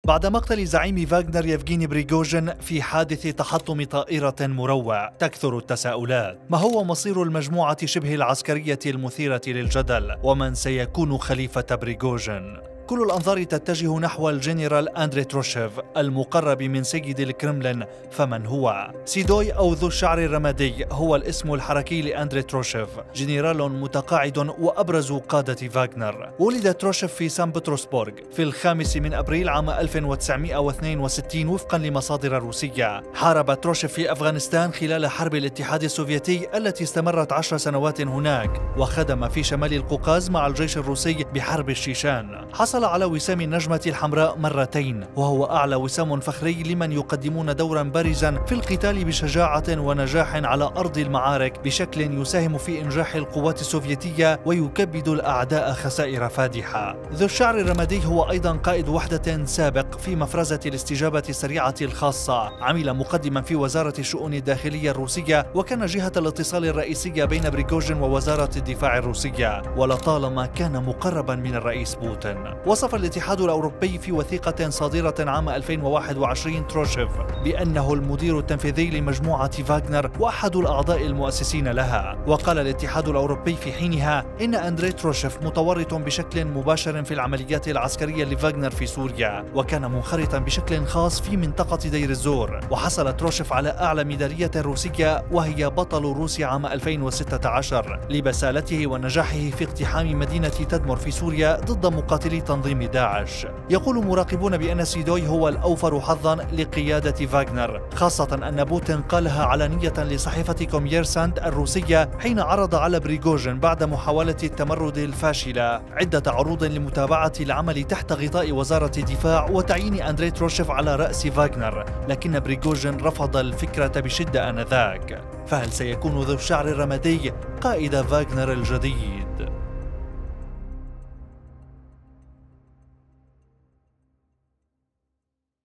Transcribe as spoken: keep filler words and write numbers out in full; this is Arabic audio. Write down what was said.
بعد مقتل زعيم فاغنر يفغيني بريغوجين في حادث تحطم طائرة مروع، تكثر التساؤلات. ما هو مصير المجموعة شبه العسكرية المثيرة للجدل؟ ومن سيكون خليفة بريغوجين؟ كل الأنظار تتجه نحو الجنرال أندري تروشيف المقرب من سيد الكرملين. فمن هو؟ سيدوي أو ذو الشعر الرمادي هو الاسم الحركي لأندري تروشيف، جنرال متقاعد وأبرز قادة فاغنر. ولد تروشيف في سان بطرسبورغ في الخامس من أبريل عام ألف وتسعمئة واثنين وستين وفقا لمصادر روسية. حارب تروشيف في أفغانستان خلال حرب الاتحاد السوفيتي التي استمرت عشر سنوات هناك، وخدم في شمال القوقاز مع الجيش الروسي بحرب الشيشان. حصل على وسام النجمة الحمراء مرتين، وهو أعلى وسام فخري لمن يقدمون دورا بارزا في القتال بشجاعة ونجاح على أرض المعارك بشكل يساهم في إنجاح القوات السوفيتية ويكبد الأعداء خسائر فادحة. ذو الشعر الرمادي هو أيضا قائد وحدة سابق في مفرزة الاستجابة السريعة الخاصة، عمل مقدما في وزارة الشؤون الداخلية الروسية، وكان جهة الاتصال الرئيسية بين بريغوجين ووزارة الدفاع الروسية، ولطالما كان مقربا من الرئيس بوتين. وصف الاتحاد الأوروبي في وثيقة صادرة عام ألفين وواحد وعشرين تروشيف بأنه المدير التنفيذي لمجموعة فاغنر وأحد الأعضاء المؤسسين لها. وقال الاتحاد الأوروبي في حينها إن أندري تروشيف متورط بشكل مباشر في العمليات العسكرية لفاغنر في سوريا، وكان منخرطا بشكل خاص في منطقة دير الزور. وحصل تروشيف على أعلى ميدالية روسية وهي بطل روسيا عام ألفين وستة عشر لبسالته ونجاحه في اقتحام مدينة تدمر في سوريا ضد مقاتلي تنظيم داعش. يقول مراقبون بأن سيدوي هو الأوفر حظا لقيادة فاغنر، خاصة أن بوتين قالها علنية لصحيفة كوميرسانت الروسية حين عرض على بريغوجين بعد محاولة التمرد الفاشلة عدة عروض لمتابعة العمل تحت غطاء وزارة الدفاع وتعيين أندري تروشيف على رأس فاغنر، لكن بريغوجين رفض الفكرة بشدة آنذاك. فهل سيكون ذو الشعر الرمادي قائد فاغنر الجديد؟